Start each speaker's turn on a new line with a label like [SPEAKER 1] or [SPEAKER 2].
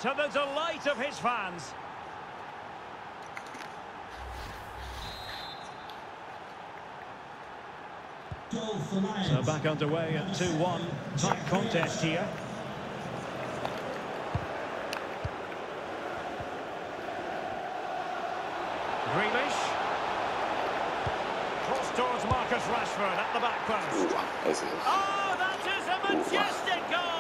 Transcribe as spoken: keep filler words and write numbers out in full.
[SPEAKER 1] to the delight of his fans.
[SPEAKER 2] So back underway at two one. Tight contest here.
[SPEAKER 1] Grealish. Cross towards Marcus Rashford at the back post.
[SPEAKER 3] Ooh, wow. That's it.
[SPEAKER 1] Oh, that is a majestic goal!